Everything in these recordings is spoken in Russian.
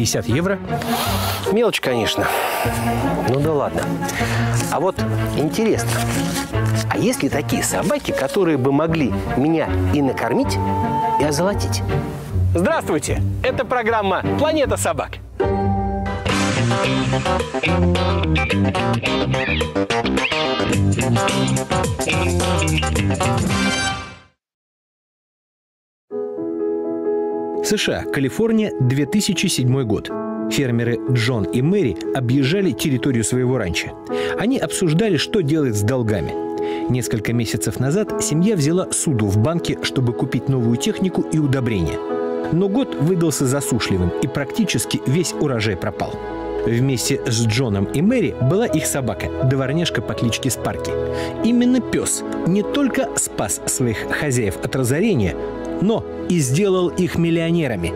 50 евро. Мелочь, конечно. Ну да ладно. А вот интересно, а есть ли такие собаки, которые бы могли меня и накормить, и озолотить? Здравствуйте! Это программа «Планета собак». США, Калифорния, 2007 год. Фермеры Джон и Мэри объезжали территорию своего ранчо. Они обсуждали, что делать с долгами. Несколько месяцев назад семья взяла суду в банке, чтобы купить новую технику и удобрения. Но год выдался засушливым, и практически весь урожай пропал. Вместе с Джоном и Мэри была их собака, дворняжка по кличке Спарки. Именно пес не только спас своих хозяев от разорения, но и сделал их миллионерами.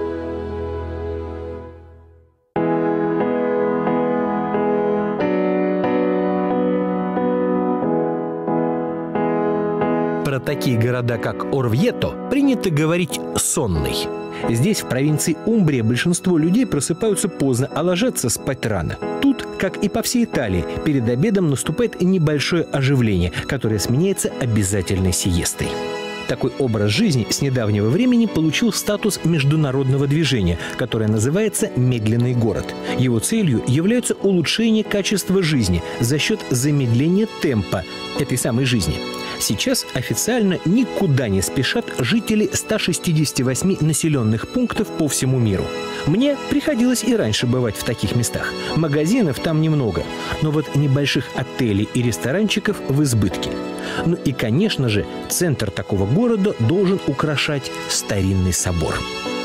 Про такие города, как Орвьето, принято говорить «сонный». Здесь, в провинции Умбрия, большинство людей просыпаются поздно, а ложатся спать рано. Тут, как и по всей Италии, перед обедом наступает небольшое оживление, которое сменяется обязательной сиестой. Такой образ жизни с недавнего времени получил статус международного движения, которое называется «медленный город». Его целью является улучшение качества жизни за счет замедления темпа этой самой жизни. Сейчас официально никуда не спешат жители 168 населенных пунктов по всему миру. Мне приходилось и раньше бывать в таких местах. Магазинов там немного, но вот небольших отелей и ресторанчиков в избытке. Ну и, конечно же, центр такого города должен украшать старинный собор.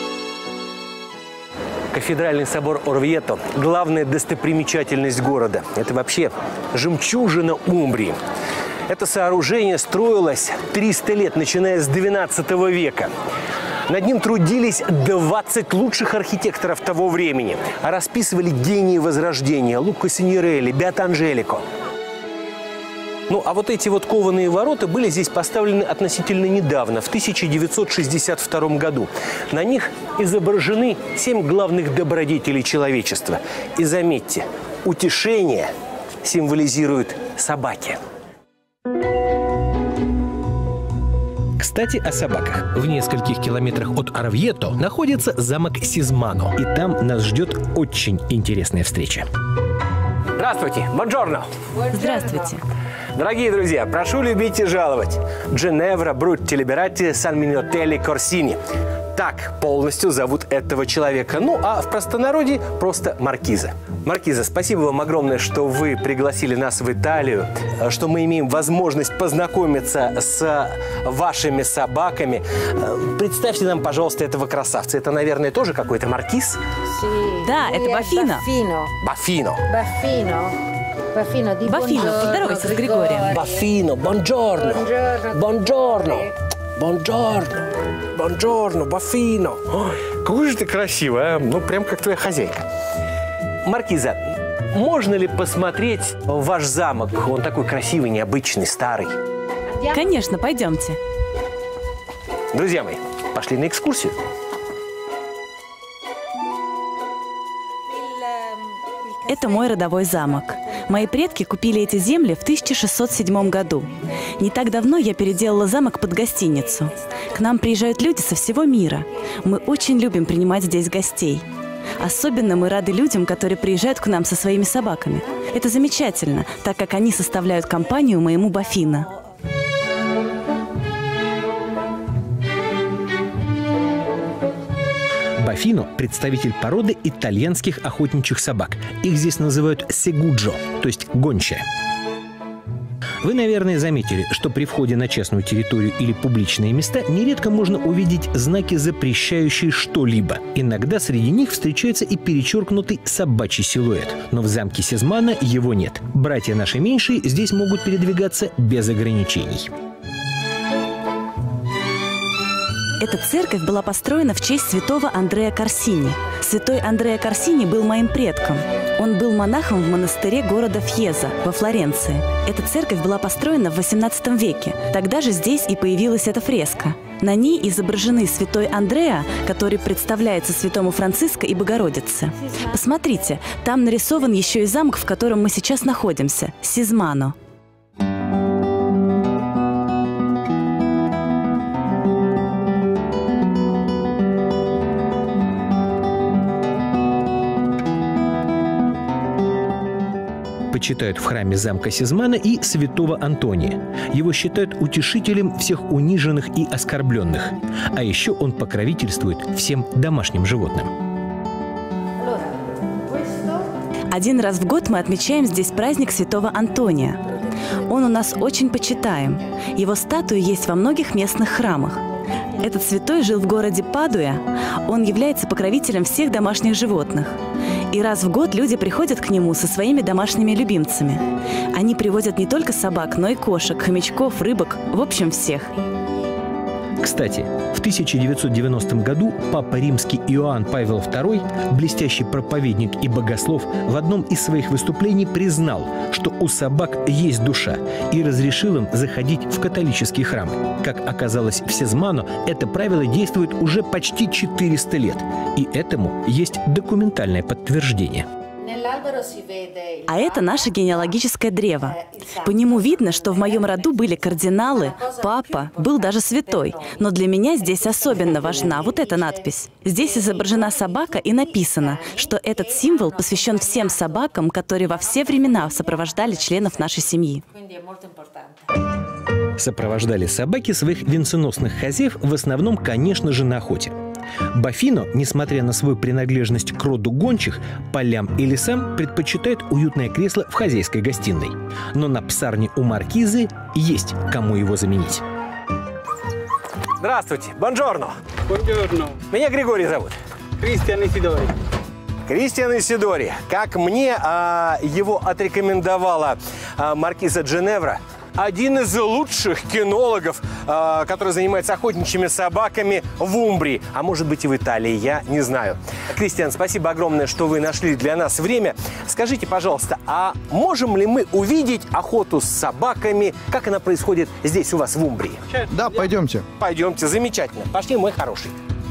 Кафедральный собор Орвьето – главная достопримечательность города. Это вообще жемчужина Умбрии. Это сооружение строилось 300 лет, начиная с XII века. Над ним трудились 20 лучших архитекторов того времени. А расписывали гении Возрождения – Лука Синьорелли, Беато Анджелико. Ну, а вот эти вот кованые ворота были здесь поставлены относительно недавно, в 1962 году. На них изображены 7 главных добродетелей человечества. И заметьте, утешение символизируют собаки. Кстати, о собаках. В нескольких километрах от Орвьето находится замок Сизмано. И там нас ждет очень интересная встреча. Здравствуйте! Бонжорно! Здравствуйте! Дорогие друзья, прошу любить и жаловать. Дженевра Брутти Либератти Сан-Миньотелли Корсини. Так полностью зовут этого человека. Ну, а в простонародье просто Маркиза. Маркиза, спасибо вам огромное, что вы пригласили нас в Италию, что мы имеем возможность познакомиться с вашими собаками. Представьте нам, пожалуйста, этого красавца. Это, наверное, тоже какой-то маркиз? Да, это Баффино. Баффино. Баффино, поздоровайся с Григорием. Баффино, бонжорно. Бонжорно. Бонжорно. Бонжорно, Баффино. Ой, какой же ты красивый, а? Ну, прям как твоя хозяйка. Маркиза, можно ли посмотреть ваш замок? Он такой красивый, необычный, старый. Конечно, пойдемте. Друзья мои, пошли на экскурсию. Это мой родовой замок. Мои предки купили эти земли в 1607 году. Не так давно я переделала замок под гостиницу. К нам приезжают люди со всего мира. Мы очень любим принимать здесь гостей. Особенно мы рады людям, которые приезжают к нам со своими собаками. Это замечательно, так как они составляют компанию моему Баффино. Баффино – представитель породы итальянских охотничьих собак. Их здесь называют сегуджо, то есть гончая. Вы, наверное, заметили, что при входе на частную территорию или публичные места нередко можно увидеть знаки, запрещающие что-либо. Иногда среди них встречается и перечеркнутый собачий силуэт. Но в замке Сизмано его нет. Братья наши меньшие здесь могут передвигаться без ограничений. Эта церковь была построена в честь святого Андреа Корсини. Святой Андреа Корсини был моим предком. Он был монахом в монастыре города Фьеза во Флоренции. Эта церковь была построена в XVIII веке. Тогда же здесь и появилась эта фреска. На ней изображены святой Андреа, который представляется святому Франциско и Богородице. Посмотрите, там нарисован еще и замок, в котором мы сейчас находимся – Сизмано. Почитают в храме замка Сизмано и святого Антония. Его считают утешителем всех униженных и оскорбленных. А еще он покровительствует всем домашним животным. Один раз в год мы отмечаем здесь праздник святого Антония. Он у нас очень почитаем. Его статуи есть во многих местных храмах. Этот святой жил в городе Падуя. Он является покровителем всех домашних животных. И раз в год люди приходят к нему со своими домашними любимцами. Они привозят не только собак, но и кошек, хомячков, рыбок, в общем, всех. Кстати, в 1990 году Папа Римский Иоанн Павел II, блестящий проповедник и богослов, в одном из своих выступлений признал, что у собак есть душа, и разрешил им заходить в католические храмы. Как оказалось, в Сизмано это правило действует уже почти 400 лет, и этому есть документальное подтверждение. А это наше генеалогическое древо. По нему видно, что в моем роду были кардиналы, папа, был даже святой. Но для меня здесь особенно важна вот эта надпись. Здесь изображена собака и написано, что этот символ посвящен всем собакам, которые во все времена сопровождали членов нашей семьи. Сопровождали собаки своих венценосных хозяев в основном, конечно же, на охоте. Бофино, несмотря на свою принадлежность к роду гончих, полям и лесам, предпочитает уютное кресло в хозяйской гостиной. Но на псарне у маркизы есть кому его заменить. Здравствуйте, бонжорно. Бонжорно. Меня Григорий зовут. Кристиан Исидори. Кристиан Исидори. Как мне его отрекомендовала маркиза Джиневра, один из лучших кинологов, который занимается охотничьими собаками в Умбрии, а может быть и в Италии, я не знаю. Кристиан, спасибо огромное, что вы нашли для нас время. Скажите, пожалуйста, а можем ли мы увидеть охоту с собаками, как она происходит здесь у вас в Умбрии? Да, пойдемте. Пойдемте, замечательно. Пошли, мой хороший.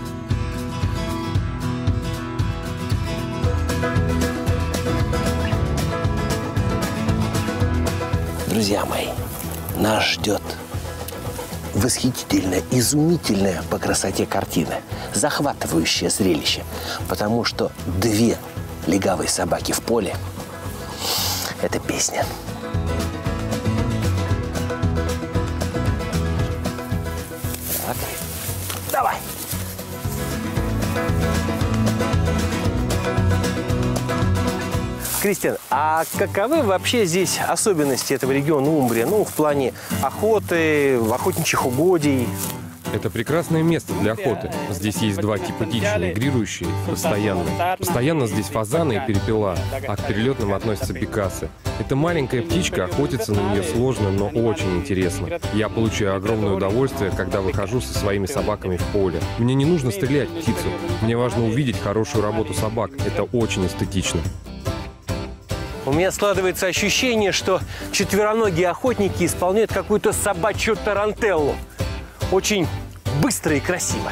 Друзья мои, нас ждет восхитительная, изумительная по красоте картина, захватывающее зрелище, потому что две легавые собаки в поле – это песня. Так, давай. Кристиан, а каковы вообще здесь особенности этого региона Умбрия? Ну, в плане охоты, охотничьих угодий? Это прекрасное место для охоты. Здесь есть два типа дичи, мигрирующие постоянно. Постоянно здесь фазаны и перепела, а к перелетным относятся бекасы. Эта маленькая птичка, охотиться на нее сложно, но очень интересно. Я получаю огромное удовольствие, когда выхожу со своими собаками в поле. Мне не нужно стрелять в птицу. Мне важно увидеть хорошую работу собак. Это очень эстетично. У меня складывается ощущение, что четвероногие охотники исполняют какую-то собачью тарантеллу. Очень быстро и красиво.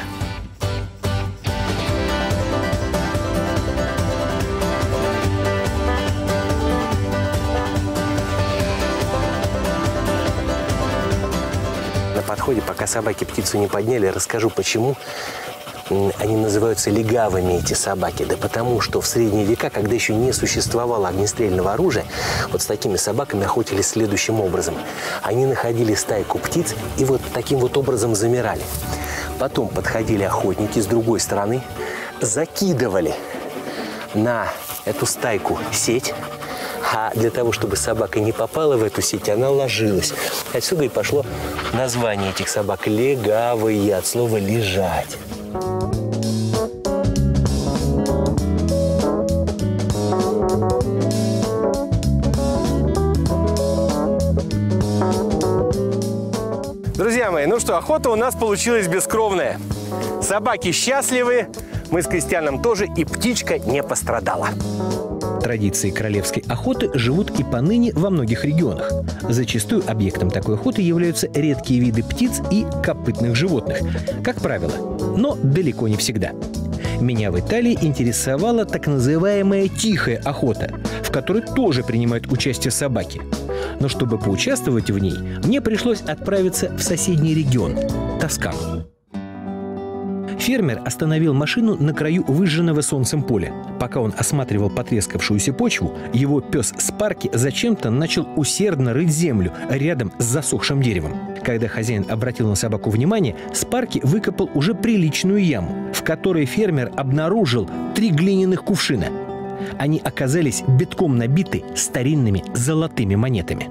На подходе, пока собаки птицу не подняли, расскажу, почему они называются легавыми, эти собаки. Да потому что в средние века, когда еще не существовало огнестрельного оружия, вот с такими собаками охотились следующим образом. Они находили стайку птиц и вот таким вот образом замирали. Потом подходили охотники с другой стороны, закидывали на эту стайку сеть, а для того, чтобы собака не попала в эту сеть, она ложилась. Отсюда и пошло название этих собак – легавые, от слова «лежать». Друзья мои, ну что, охота у нас получилась бескровная. Собаки счастливы, мы с Кристианом тоже, и птичка не пострадала. Традиции королевской охоты живут и поныне во многих регионах. Зачастую объектом такой охоты являются редкие виды птиц и копытных животных, как правило, но далеко не всегда. Меня в Италии интересовала так называемая тихая охота, в которой тоже принимают участие собаки. Но чтобы поучаствовать в ней, мне пришлось отправиться в соседний регион – Тоскану. Фермер остановил машину на краю выжженного солнцем поля. Пока он осматривал потрескавшуюся почву, его пес Спарки зачем-то начал усердно рыть землю рядом с засохшим деревом. Когда хозяин обратил на собаку внимание, Спарки выкопал уже приличную яму, в которой фермер обнаружил 3 глиняных кувшина. Они оказались битком набиты старинными золотыми монетами.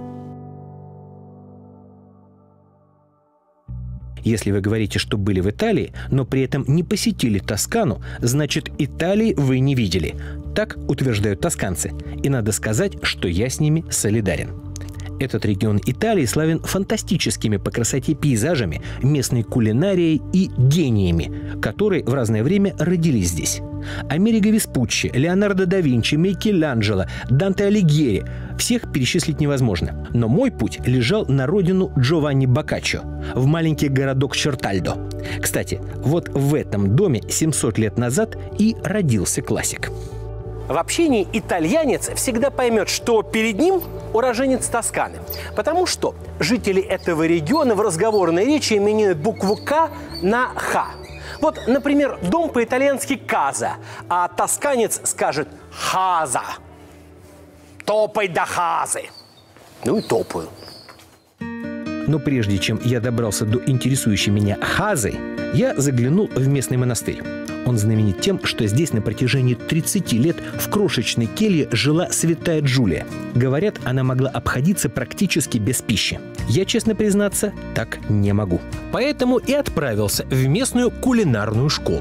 Если вы говорите, что были в Италии, но при этом не посетили Тоскану, значит, Италии вы не видели. Так утверждают тосканцы. И надо сказать, что я с ними солидарен. Этот регион Италии славен фантастическими по красоте пейзажами, местной кулинарией и гениями, которые в разное время родились здесь. Америго Веспуччи, Леонардо да Винчи, Микеланджело, Данте Алигьери – всех перечислить невозможно. Но мой путь лежал на родину Джованни Боккаччо, в маленький городок Чертальдо. Кстати, вот в этом доме 700 лет назад и родился классик. В общении итальянец всегда поймет, что перед ним уроженец Тосканы. Потому что жители этого региона в разговорной речи меняют букву «К» на «Х». Вот, например, дом по-итальянски «каза», а тосканец скажет «хаза». «Топай до хазы». Ну и топаю. Но прежде чем я добрался до интересующей меня хазы, я заглянул в местный монастырь. Он знаменит тем, что здесь на протяжении 30 лет в крошечной келье жила святая Джулия. Говорят, она могла обходиться практически без пищи. Я, честно признаться, так не могу. Поэтому и отправился в местную кулинарную школу.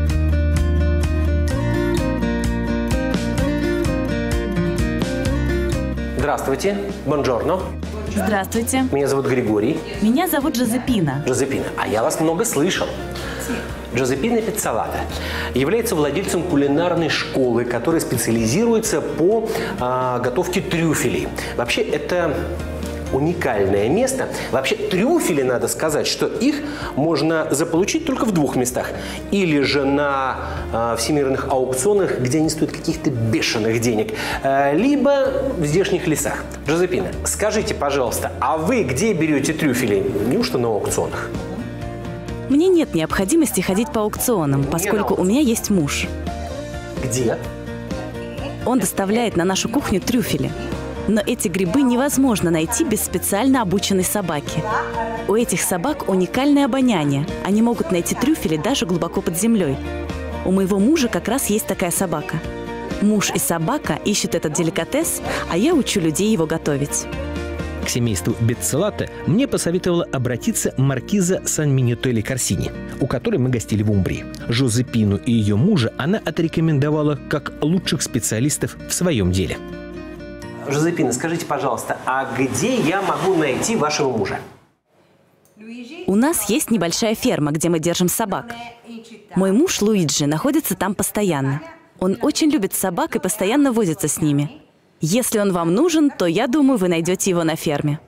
Здравствуйте. Бонжорно. Здравствуйте. Меня зовут Григорий. Меня зовут Джозепина. Джозепина. А я вас много слышал. Джозепина Пиццалата является владельцем кулинарной школы, которая специализируется по готовке трюфелей. Вообще, это уникальное место. Вообще, трюфели, надо сказать, что их можно заполучить только в 2 местах. Или же на всемирных аукционах, где они стоят каких-то бешеных денег, либо в здешних лесах. Джозепина, скажите, пожалуйста, а вы где берете трюфели? Неужто на аукционах? Мне нет необходимости ходить по аукционам, поскольку у меня есть муж. Где? Он доставляет на нашу кухню трюфели. Но эти грибы невозможно найти без специально обученной собаки. У этих собак уникальное обоняние. Они могут найти трюфели даже глубоко под землей. У моего мужа как раз есть такая собака. Муж и собака ищут этот деликатес, а я учу людей его готовить. К семейству Беццалата мне посоветовала обратиться маркиза Сан-Минителли Корсини, у которой мы гостили в Умбрии. Жозепину и ее мужа она отрекомендовала как лучших специалистов в своем деле. Жозепина, скажите, пожалуйста, а где я могу найти вашего мужа? У нас есть небольшая ферма, где мы держим собак. Мой муж Луиджи находится там постоянно. Он очень любит собак и постоянно возится с ними. Если он вам нужен, то, я думаю, вы найдете его на ферме.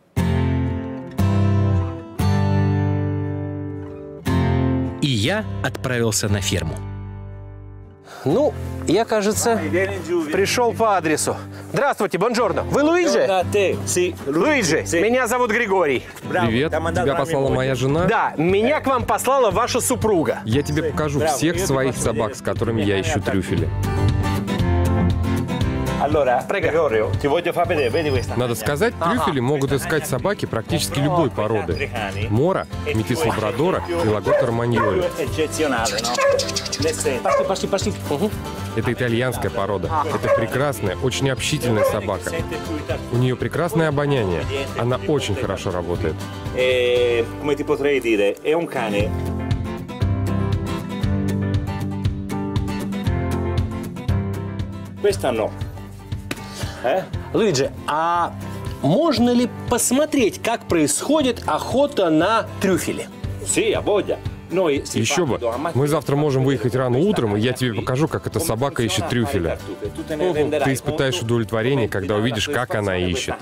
И я отправился на ферму. Ну, я, кажется, пришел по адресу. Здравствуйте, бонжорно. Вы Луиджи? Луиджи, меня зовут Григорий. Привет, тебя послала моя жена? Да, меня к вам послала ваша супруга. Я тебе покажу всех своих собак, с которыми я ищу трюфели. Надо сказать, трюфели могут искать собаки практически любой породы. Мора, метис лабрадора и лагота романьоли. Это итальянская порода. Это прекрасная, очень общительная собака. У нее прекрасное обоняние. Она очень хорошо работает. Луиджи, а можно ли посмотреть, как происходит охота на трюфели? Еще бы. Мы завтра можем выехать рано утром, и я тебе покажу, как эта собака ищет трюфеля. Ты испытаешь удовлетворение, когда увидишь, как она ищет.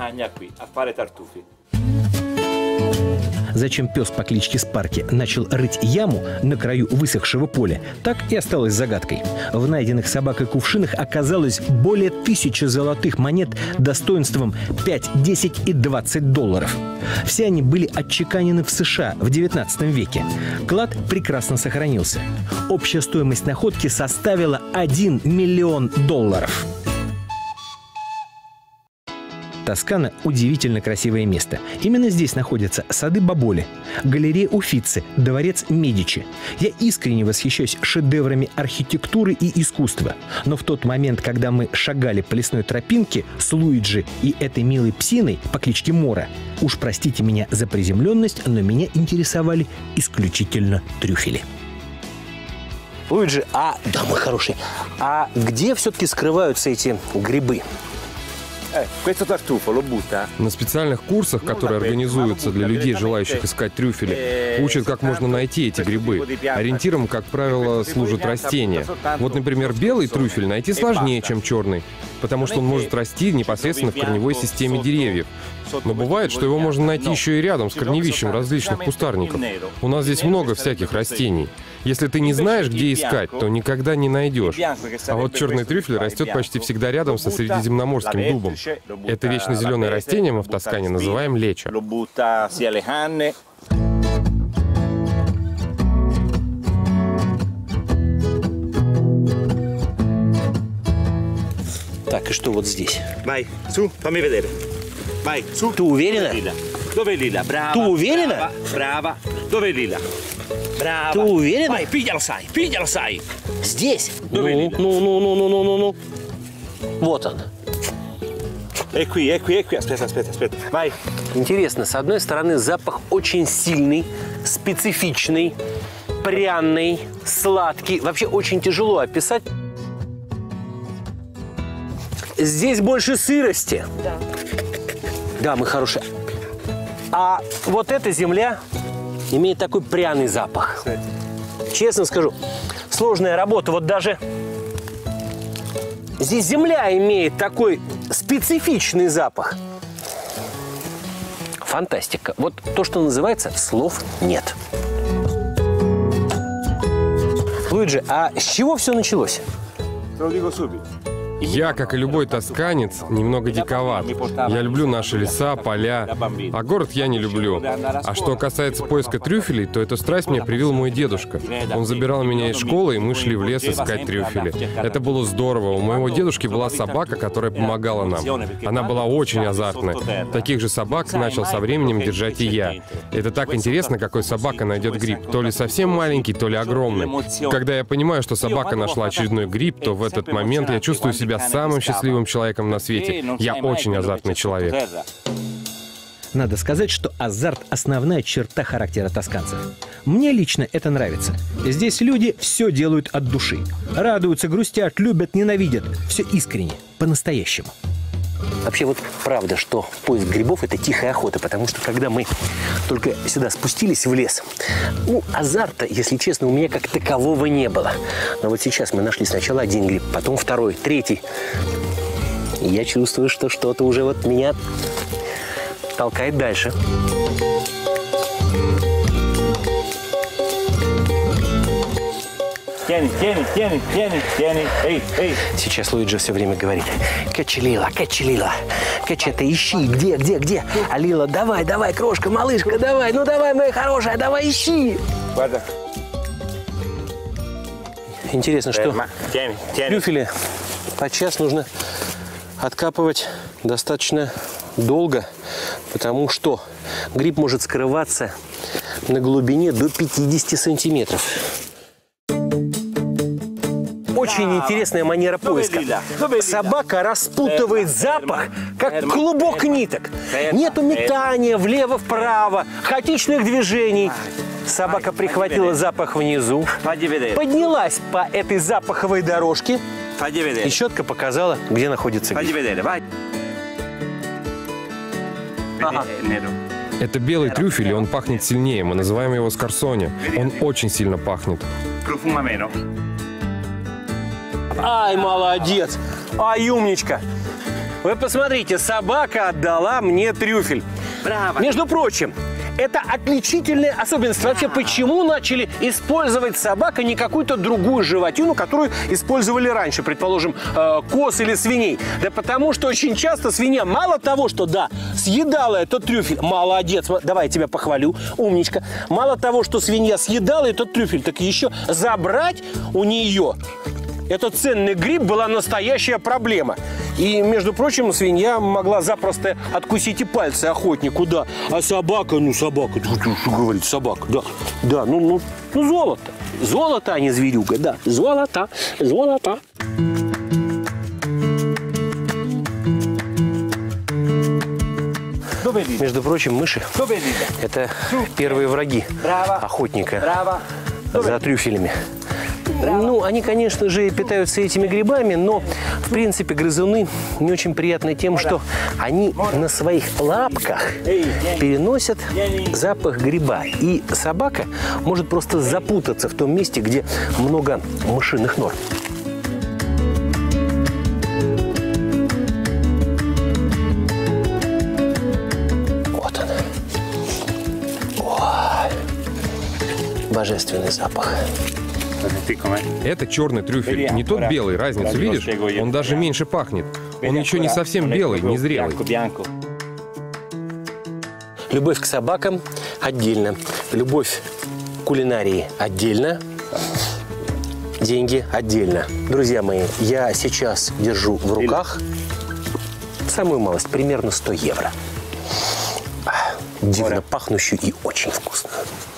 Зачем пес по кличке Спарки начал рыть яму на краю высохшего поля, так и осталось загадкой. В найденных собакой кувшинах оказалось более 1000 золотых монет достоинством 5, 10 и 20 долларов. Все они были отчеканены в США в 19 веке. Клад прекрасно сохранился. Общая стоимость находки составила $1 миллион. Тоскана – удивительно красивое место. Именно здесь находятся сады Боболи, галерея Уффици, дворец Медичи. Я искренне восхищаюсь шедеврами архитектуры и искусства. Но в тот момент, когда мы шагали по лесной тропинке с Луиджи и этой милой псиной по кличке Мора, уж простите меня за приземленность, но меня интересовали исключительно трюфели. Луиджи, да, мой хороший, а где все-таки скрываются эти грибы? На специальных курсах, которые организуются для людей, желающих искать трюфели, учат, как можно найти эти грибы. Ориентиром, как правило, служат растения. Вот, например, белый трюфель найти сложнее, чем черный, потому что он может расти непосредственно в корневой системе деревьев. Но бывает, что его можно найти еще и рядом с корневищем различных кустарников. У нас здесь много всяких растений. Если ты не знаешь, где искать, то никогда не найдешь. А вот черный трюфель растет почти всегда рядом со средиземноморским дубом. Это вечно зеленое растение мы в Тоскане называем лечо. Так, и что вот здесь? Vai, su, fammi vedere. Vai, su. Ты уверена? Dove è Lilla? Brava. Ты уверена? Brava. Dove è Lilla? Brava. Ты уверена? Vai, piglialo sai. Здесь? Dove è Lilla? Ну. Вот он. È qui. Aspetta. Vai. Интересно, с одной стороны, запах очень сильный, специфичный, пряный, сладкий. Вообще очень тяжело описать. Здесь больше сырости. Да, мы хорошие. А вот эта земля имеет такой пряный запах. Честно скажу, сложная работа. Вот даже здесь земля имеет такой специфичный запах. Фантастика. Вот то, что называется, слов нет. Луиджи, а с чего все началось? Я, как и любой тосканец, немного диковат. Я люблю наши леса, поля, а город я не люблю. А что касается поиска трюфелей, то эту страсть мне привил мой дедушка. Он забирал меня из школы, и мы шли в лес искать трюфели. Это было здорово. У моего дедушки была собака, которая помогала нам. Она была очень азартной. Таких же собак начал со временем держать и я. Это так интересно, какой собака найдет гриб. То ли совсем маленький, то ли огромный. Когда я понимаю, что собака нашла очередной гриб, то в этот момент я чувствую себя самым счастливым человеком на свете. Я очень азартный человек. Надо сказать, что азарт – основная черта характера тосканцев. Мне лично это нравится. Здесь люди все делают от души. Радуются, грустят, любят, ненавидят. Все искренне, по-настоящему. Вообще вот правда, что поиск грибов – это тихая охота, потому что когда мы только сюда спустились в лес, азарта, если честно, у меня как такового не было. Но вот сейчас мы нашли сначала один гриб, потом второй, третий. И я чувствую, что что-то уже вот меня толкает дальше. Tieni. Ehi. Сейчас Луиджи все время говорит: Кэчи, Лила. Кэчи, это ищи, где? А Лила: давай, крошка, малышка, давай, моя хорошая, давай, ищи. Интересно, что трюфели подчас нужно откапывать достаточно долго, потому что гриб может скрываться на глубине до 50 сантиметров. Очень интересная манера поиска. Собака распутывает запах, как клубок ниток. Нету метания влево-вправо, хаотичных движений. Собака прихватила запах внизу, поднялась по этой запаховой дорожке и четко показала, где находится гриб. Это белый трюфель, и он пахнет сильнее. Мы называем его скарсоне. Он очень сильно пахнет. Profuma meno. Ай, молодец! Ай, умничка! Вы посмотрите, собака отдала мне трюфель. Браво! Между прочим, это отличительная особенность. Вообще, почему начали использовать собак, а не какую-то другую животину, которую использовали раньше, предположим, коз или свиней? Да потому что очень часто свинья мало того, что, да, съедала этот трюфель, молодец, давай я тебя похвалю, умничка, мало того, что свинья съедала этот трюфель, так еще забрать у нее этот ценный гриб была настоящая проблема. И, между прочим, свинья могла запросто откусить и пальцы охотнику, да. А собака, ну собака, что говорит собака, да. Да, ну золото. Золото, а не зверюга, да. Золото, золото. Между прочим, мыши – это первые враги охотника за трюфелями. Ну, они, конечно же, питаются этими грибами, но, в принципе, грызуны не очень приятны тем, что они на своих лапках переносят запах гриба. И собака может просто запутаться в том месте, где много мышиных нор. Вот он. Ой, божественный запах. Это черный трюфель. Не тот белый, разницу видишь? Он даже меньше пахнет. Он еще не совсем белый, не зрелый. Любовь к собакам отдельно. Любовь к кулинарии отдельно. Деньги отдельно. Друзья мои, я сейчас держу в руках самую малость, примерно 100 евро. Дивно пахнущую и очень вкусную.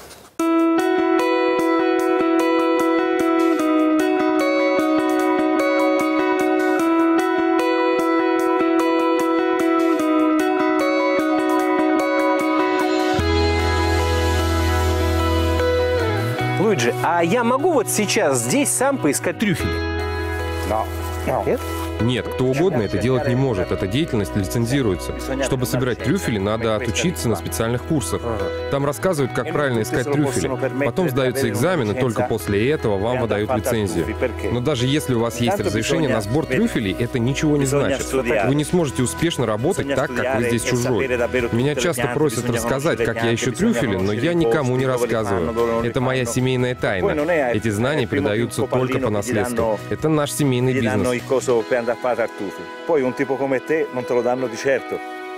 Луиджи, а я могу вот сейчас здесь сам поискать трюфели? Нет? Нет, кто угодно это делать не может. Эта деятельность лицензируется. Чтобы собирать трюфели, надо отучиться на специальных курсах. Там рассказывают, как правильно искать трюфели. Потом сдаются экзамены, только после этого вам выдают лицензию. Но даже если у вас есть разрешение на сбор трюфелей, это ничего не значит. Вы не сможете успешно работать так, как вы здесь чужой. Меня часто просят рассказать, как я ищу трюфели, но я никому не рассказываю. Это моя семейная тайна. Эти знания передаются только по наследству. Это наш семейный бизнес. A fare tartufi. Poi un tipo come te non te lo danno di certo.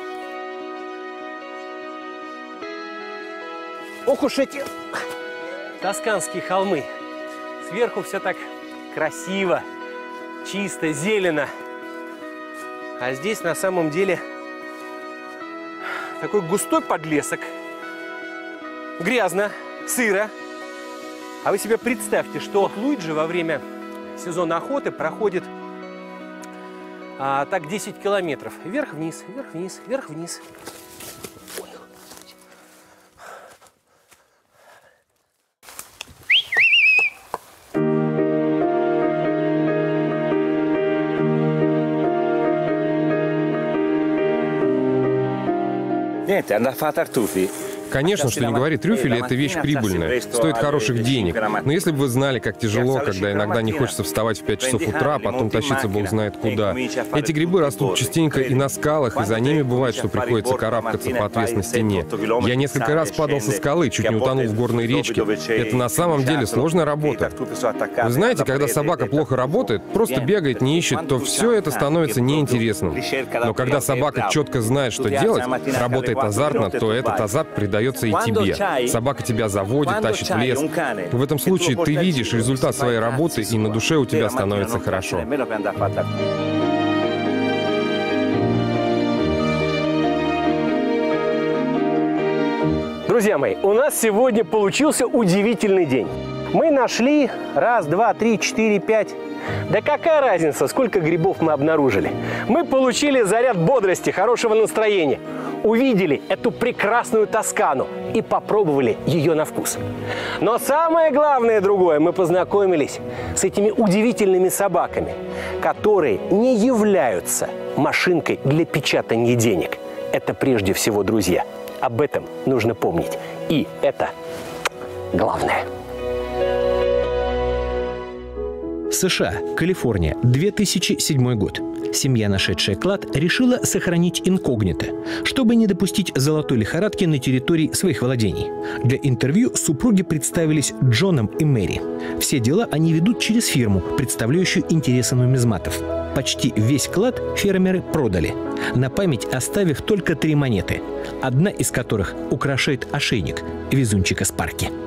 Ох уж эти тосканские холмы. Сверху все так красиво, чисто, зелено. А здесь на самом деле такой густой подлесок. Грязно, сыро. А вы себе представьте, что Луиджи во время сезона охоты проходит так 10 километров. Вверх-вниз, вверх-вниз, вверх-вниз. Niente, andare a fare tartufi. Конечно, что не говори, трюфели – это вещь прибыльная, стоит хороших денег. Но если бы вы знали, как тяжело, когда иногда не хочется вставать в 5 часов утра, а потом тащиться бог знает куда. Эти грибы растут частенько и на скалах, и за ними бывает, что приходится карабкаться по отвесной стене. Я несколько раз падал со скалы, чуть не утонул в горной речке. Это на самом деле сложная работа. Вы знаете, когда собака плохо работает, просто бегает, не ищет, то все это становится неинтересным. Но когда собака четко знает, что делать, работает азартно, то этот азарт придает и тебе. Собака тебя заводит, тащит в лес. В этом случае ты видишь результат своей работы, и на душе у тебя становится хорошо. Друзья мои, у нас сегодня получился удивительный день. Мы нашли 1, 2, 3, 4, 5. Да какая разница, сколько грибов мы обнаружили? Мы получили заряд бодрости, хорошего настроения. Увидели эту прекрасную Тоскану и попробовали ее на вкус. Но самое главное другое, мы познакомились с этими удивительными собаками, которые не являются машинкой для печатания денег. Это прежде всего, друзья, Об этом нужно помнить. И это главное. США, Калифорния, 2007 год. Семья, нашедшая клад, решила сохранить инкогнито, чтобы не допустить золотой лихорадки на территории своих владений. Для интервью супруги представились Джоном и Мэри. Все дела они ведут через фирму, представляющую интересы нумизматов. Почти весь клад фермеры продали, на память оставив только 3 монеты, одна из которых украшает ошейник везунчика Спарки.